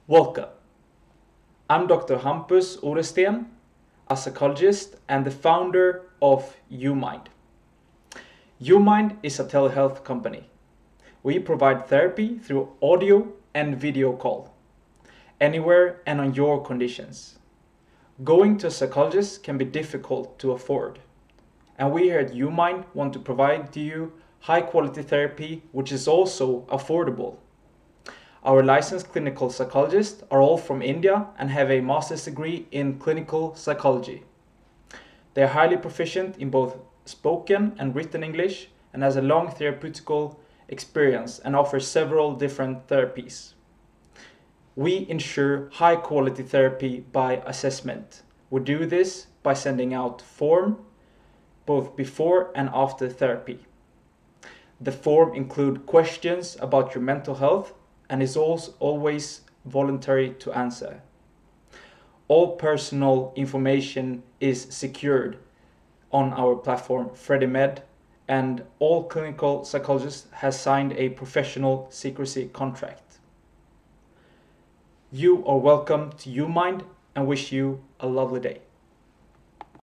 Welcome. I'm Dr. Hampus Oresten, a psychologist and the founder of YouMind. YouMind is a telehealth company. We provide therapy through audio and video call, anywhere and on your conditions. Going to a psychologist can be difficult to afford, and we here at YouMind want to provide to you high quality therapy which is also affordable. Our licensed clinical psychologists are all from India and have a master's degree in clinical psychology. They are highly proficient in both spoken and written English and has a long therapeutical experience and offers several different therapies. We ensure high quality therapy by assessment. We do this by sending out form both before and after therapy. The form includes questions about your mental health and is also always voluntary to answer. All personal information is secured on our platform FreddieMed, and all clinical psychologists has signed a professional secrecy contract. You are welcome to YouMind and wish you a lovely day.